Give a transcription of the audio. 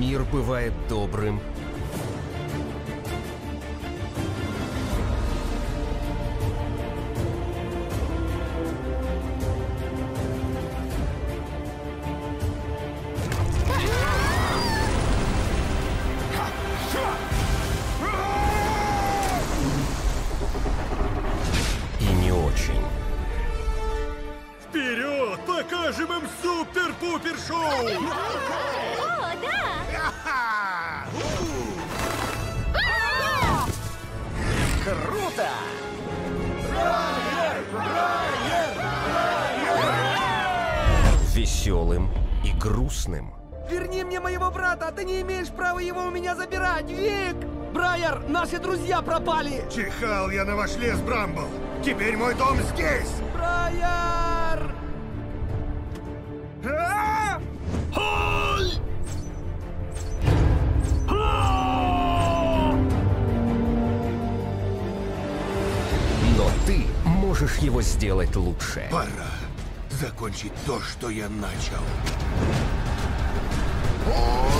мир бывает добрым. И не очень. Вперед! Покажем им супер-пупер-шоу! О, да! Круто! Веселым и грустным. Верни мне моего брата, ты не имеешь права его у меня забирать, Вик! Брайер, наши друзья пропали! Чихал я на ваш лес, Брамбл! Теперь мой дом здесь! Брайер! А! Ой! Но ты можешь его сделать лучше. Пора закончить то, что я начал.